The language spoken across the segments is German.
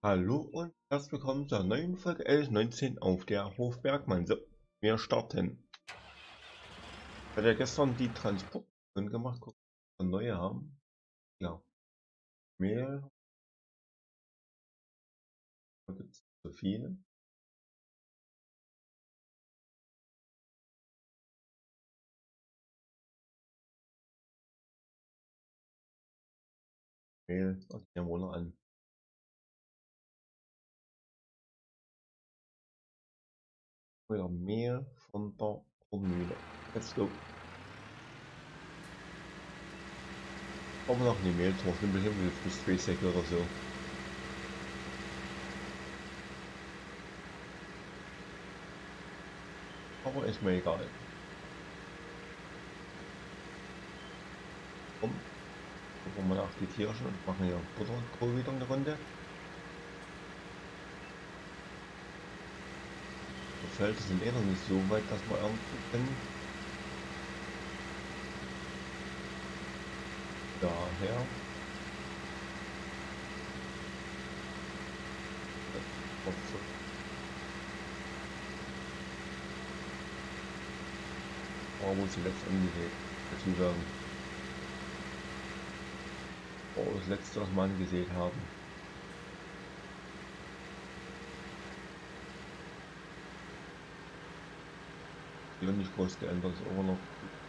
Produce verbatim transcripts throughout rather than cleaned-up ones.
Hallo und herzlich willkommen zur neuen Folge L neunzehn auf der Hofbergmann. So, wir starten. Ich hatte ja gestern die Transportmission gemacht, gucken, ob wir neue haben. Ja, Mehl, da gibt es so viele. Mehl, und die nehmen wir noch an. Wieder Mehl von der Mühle. Let's go. Aber noch eine Mehl drauf, ein bisschen bis zwei Säcke oder so. Aber ist mir egal. Komm, gucken wir mal nach die Tierchen und machen hier Butter und Kohl wieder eine Runde. Die Felder sind eh noch nicht so weit, dass wir ernten können. Daher. Oh, wo sie letztendlich dazu sagen. Oh, das letzte, was wir angesehen haben. Die wird nicht groß geändert, ist immer noch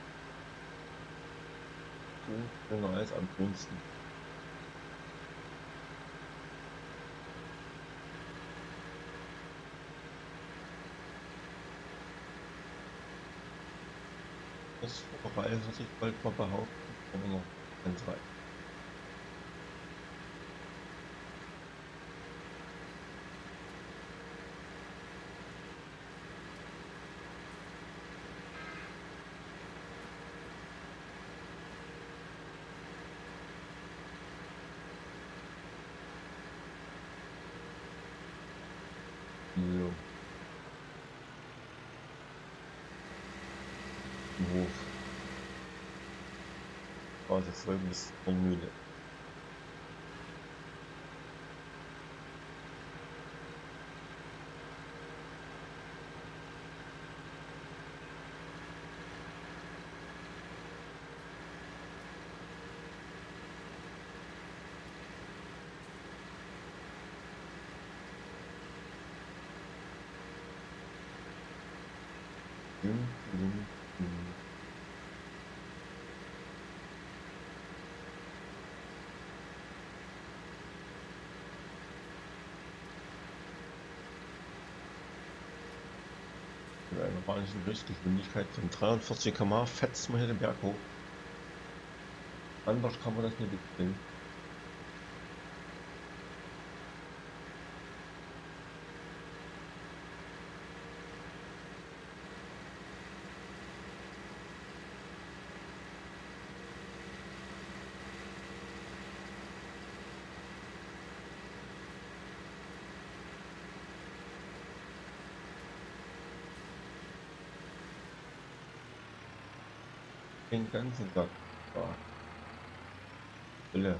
so länger als ansonsten. Das Verfall würde ich bald mal behaupten, aber noch ganz weit. So, im Hof. Quasi voll bis zur Mühle. Dum, dum, dum. Mit einer orangen Höchstgeschwindigkeit von dreiundvierzig Kilometer pro Stunde fetzt man hier den Berg hoch. Anders kann man das nicht bringen. Den ganzen Tag. Ja, Wille.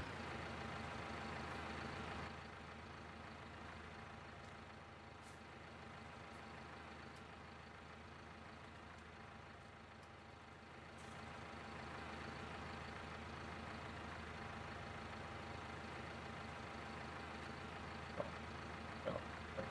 Ja, ja.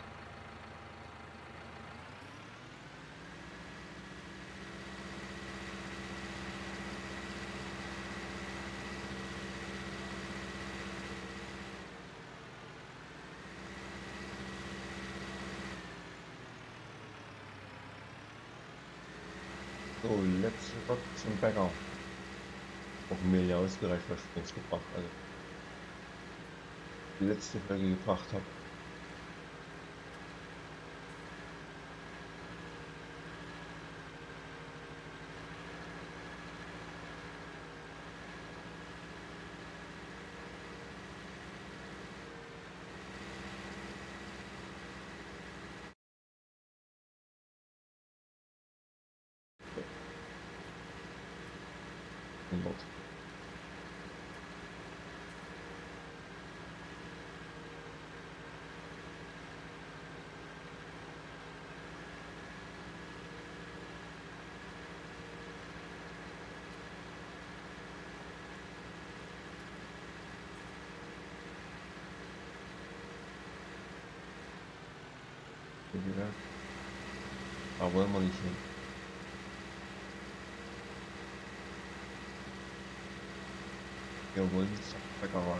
So, letzte Gott zum Bäcker. Auch mir ja ausgereicht, was ich jetzt gebracht, also die letzte Folge gebracht habe. hundert. Da wollen wir nicht hin. Wir wollen zur Bäckerei.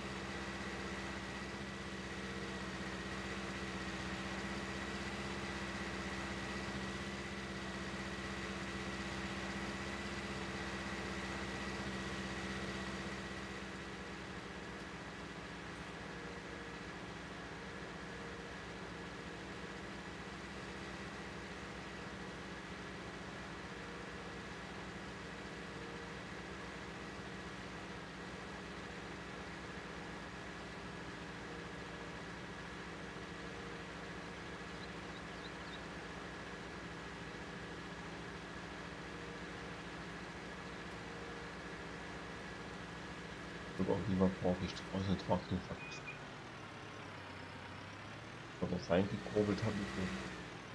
Aber auch lieber brauche ich draußen trocknen vergessen. Oder reingekurbelt habe ich nicht.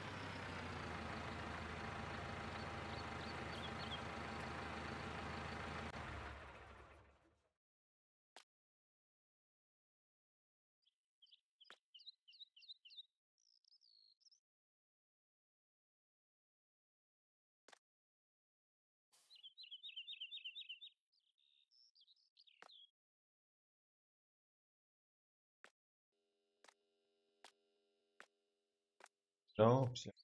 Ja, ob's ja.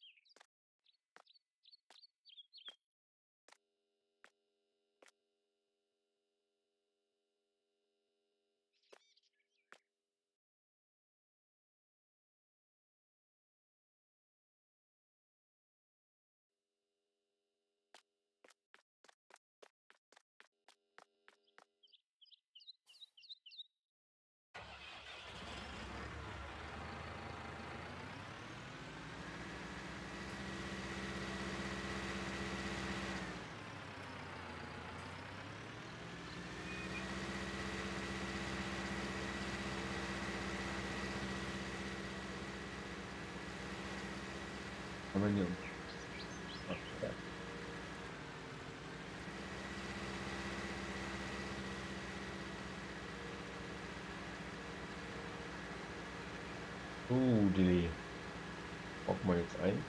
Aber ne. Uh, die brauchen wir jetzt ein.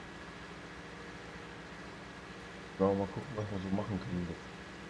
Ja, mal gucken, was wir so machen können jetzt.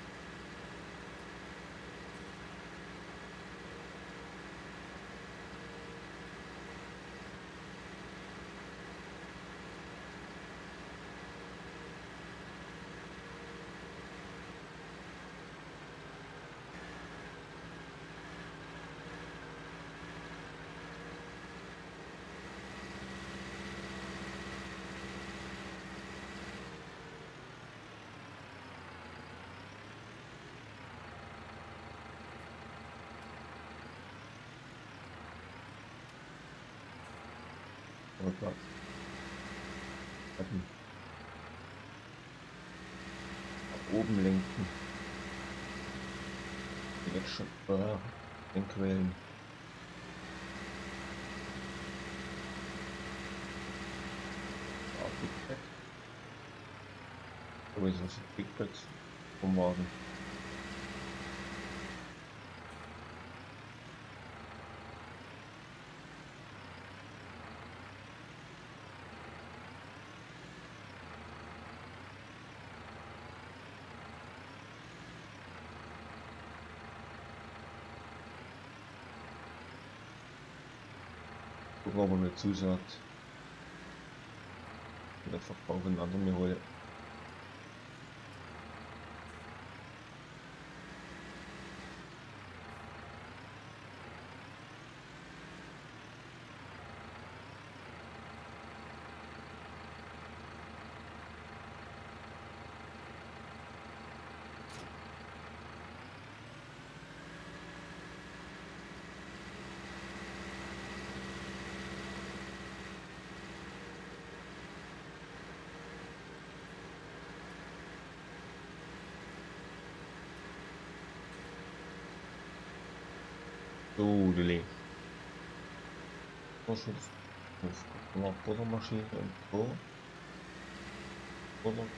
Aber klar. Hatten. Nach oben lenken. Jetzt schon. Äh, den Quellen. Aber jetzt was die Bigpacks vom Wagen. Gucken, ob er mir zusagt. Oder verkaufen einen anderen mir hole. So, Delay. Vorschutz. Jetzt gucken wir noch Buttermaschine und so. Butter.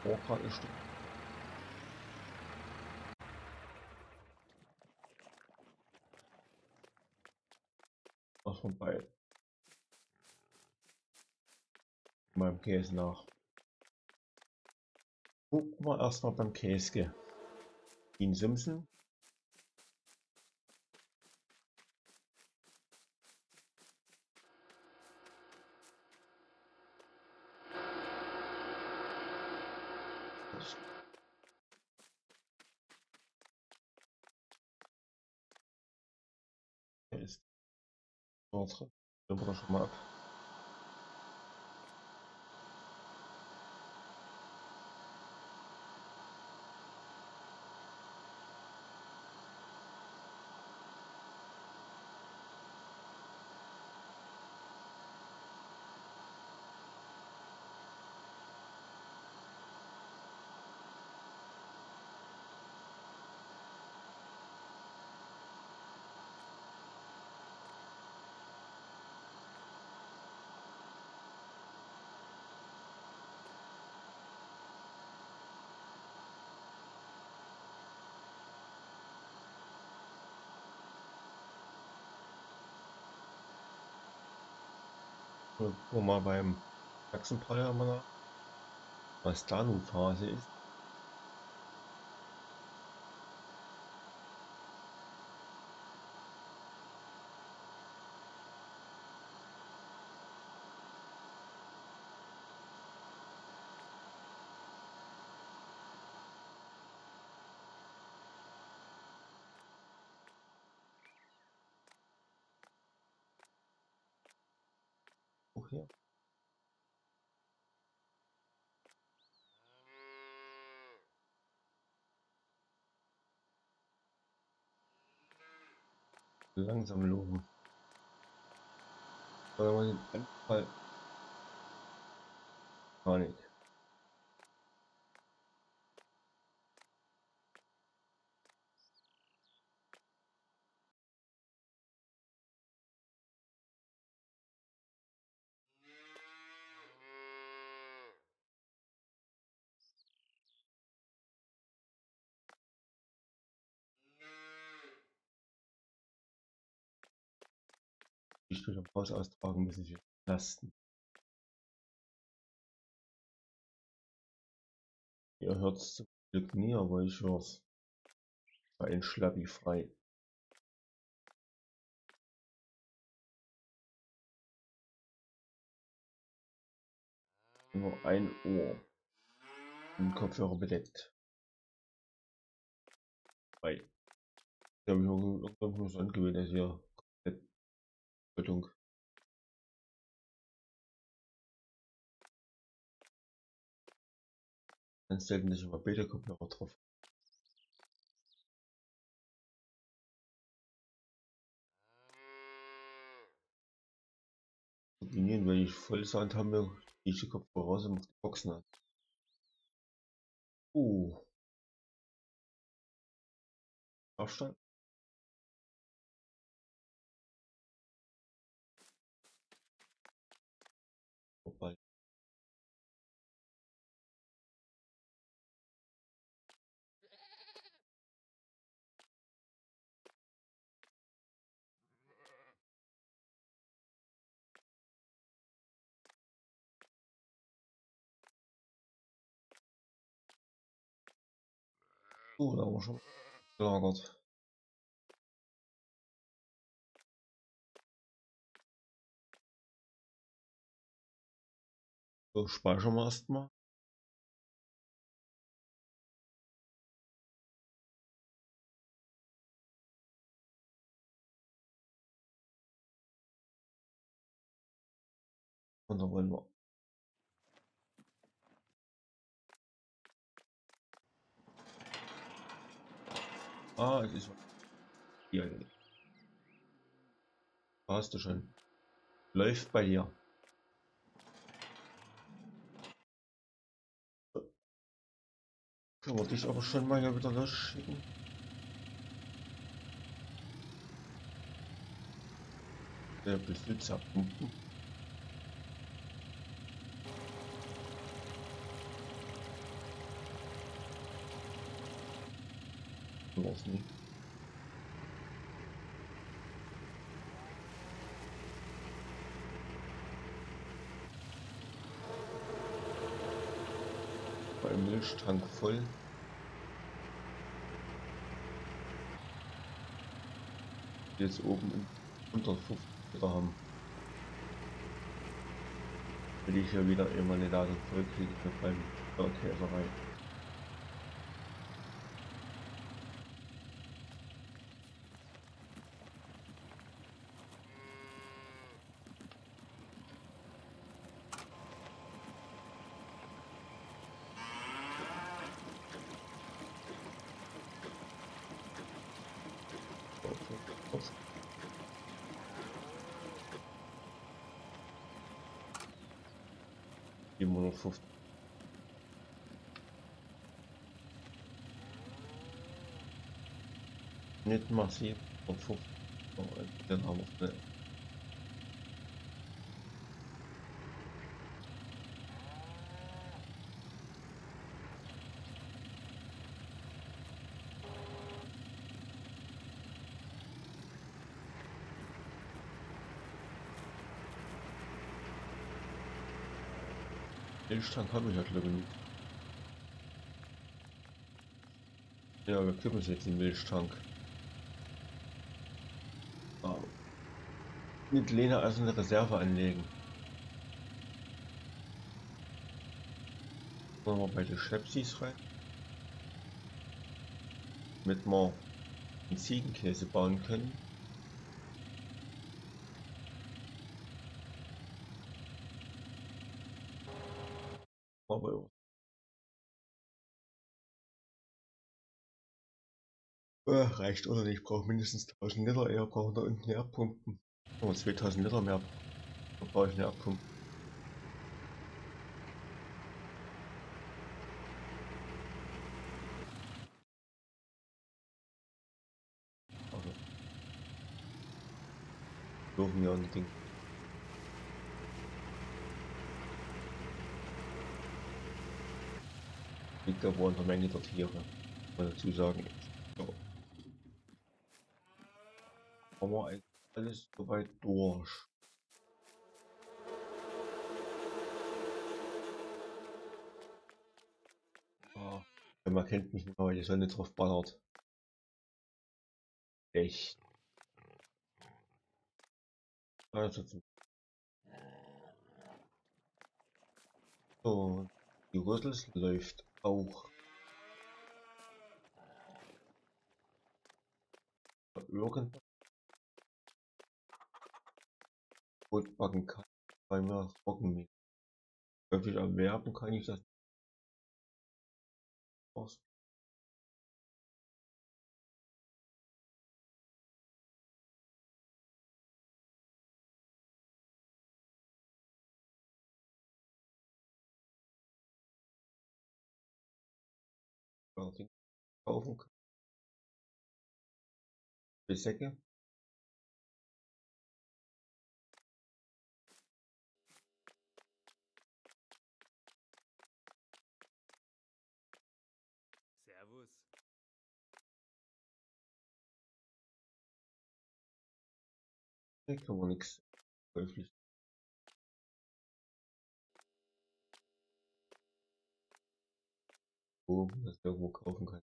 Oh, gerade ein Stück. Was vorbei. Beim Käse nach. Gucken wir erstmal beim Käse. Dean Simpson. Der ist dort. Den wir schon mal ab. Gucken wir mal beim Sachsenbrei mal nach, was da nun Phase ist. Auch hier. Langsam loben. Wenn man den Anfall gar nicht. Ich durch am Haus austragen muss ich lasten. Ihr hört es zum Glück nie, aber ich höre es. Ein Schlappi frei. Nur ein Ohr. Im Kopfhörer bedeckt. Frei. Ich habe mich irgendwann so angewöhnt, dass hier komplett Bedung. Ganz selten, dass ich mal Beta-Kopfhörer drauf. Kombinieren, wenn ich voll Sound habe, ich die Kopfhörer raus und mache die Boxen an. Uh. Aufstand. Vorbei. Uh, da haben wir schon gelagert. So, speichern wir erstmal. Und dann wollen wir. Ah, es ist hier. Hast du schon. Läuft bei dir. Können wir dich aber schon mal ja wieder losschicken. Der Besitzer pumpen. war es nicht. Beim Milchtank voll. Jetzt oben hundertfünfzig Liter haben. Will ich hier wieder immer eine Ladung voll kriege beim der Käserei. siebenhundertfünfzig. Nicht massiv, siebenhundertfünfzig. Dann haben wir es. Milchtank habe ich ja glaube ich nicht. Ja, wir kippen es jetzt in den Milchtank. Ah. Mit Lena also eine Reserve anlegen. Machen wir bei den Schlepsis rein. Damit wir einen Ziegenkäse bauen können. Aber äh, reicht oder nicht, ich brauche mindestens tausend Liter, eher brauchen da unten eine Abpumpen. Aber zweitausend Liter mehr brauche ich eine Abpumpen. Also, dürfen wir ein Ding. Liegt aber an der Menge der Tiere, muss man dazu sagen. Ja. Haben wir eigentlich alles soweit durch. Ah, man kennt mich nicht, weil die Sonne drauf ballert. Echt. Also, so, die Rüssels läuft auch. Irgendwas Brot backen kann, weil mir Roggenmehl. Wirklich erwerben kann ich das aus. Ding kaufen kann. Die Säcke. Servus. Da kann man nichts käuflich. Wo man das irgendwo kaufen kann.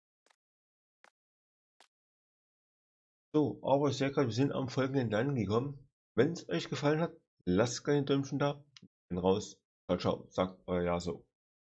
So, aber ich sehe gerade, wir sind am folgenden Land gekommen. Wenn es euch gefallen hat, lasst gerne ein Däumchen da. Bin raus. Ciao, ciao. Sagt euer Jaso.